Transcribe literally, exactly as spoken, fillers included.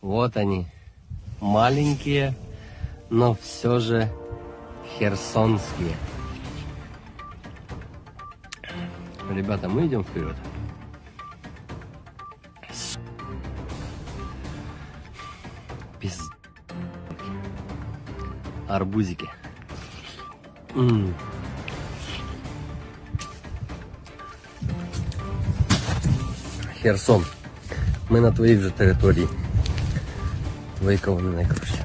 Вот они, маленькие, но все же херсонские. Ребята, мы идем вперед. Пиз... Арбузики. М-м. Херсон. Ми на твоїй вже території. Твої кавуни найкраще.